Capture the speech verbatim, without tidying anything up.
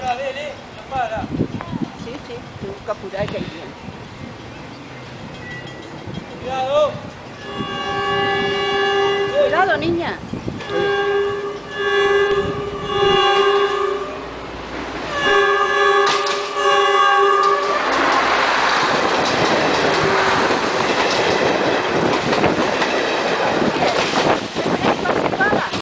Sí, sí, tengo que apurar que hay bien. Cuidado. Cuidado, niña.